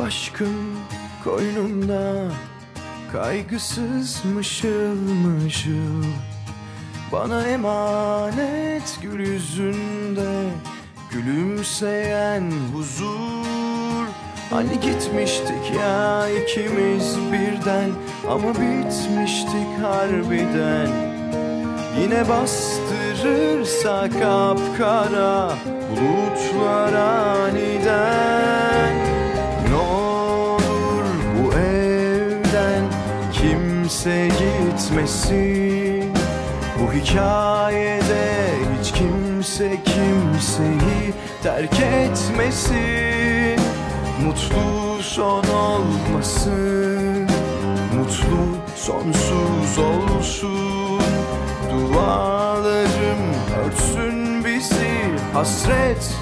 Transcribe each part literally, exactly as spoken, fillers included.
aşkım koynumda, kaygısız mışıl mışıl. Bana emanet gül yüzünde, gülümseyen huzur. Hani gitmiştik ya ikimiz birden, ama bitmiştik harbiden. Yine bastırırsa kapkara bulutlar aniden. Ne olur bu evden kimse gitmesin. Bu hikayede hiç kimse kimseyi terk etmesin. Mutlu son olmasın, mutlu sonsuz olsun. Dualarım örtsün bizi, hasret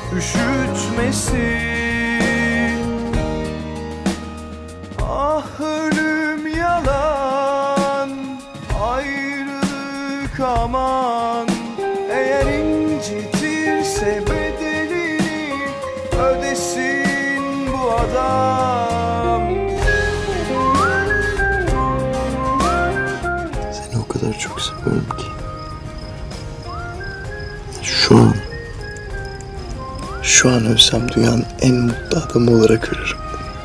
üşütmesin. Ah ölüm yalan, ayrılık aman. Eğer incitirse bedelini ödesin bu adam. Seni o kadar çok seviyorum ki Şu an Şu an ölsem dünyanın en mutlu adamı olarak ölürüm.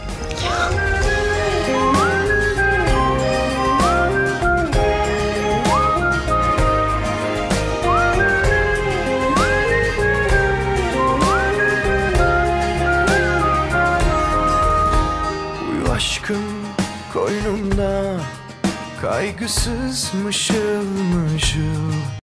Uyu aşkım koynumda, kaygısız mışıl mışıl.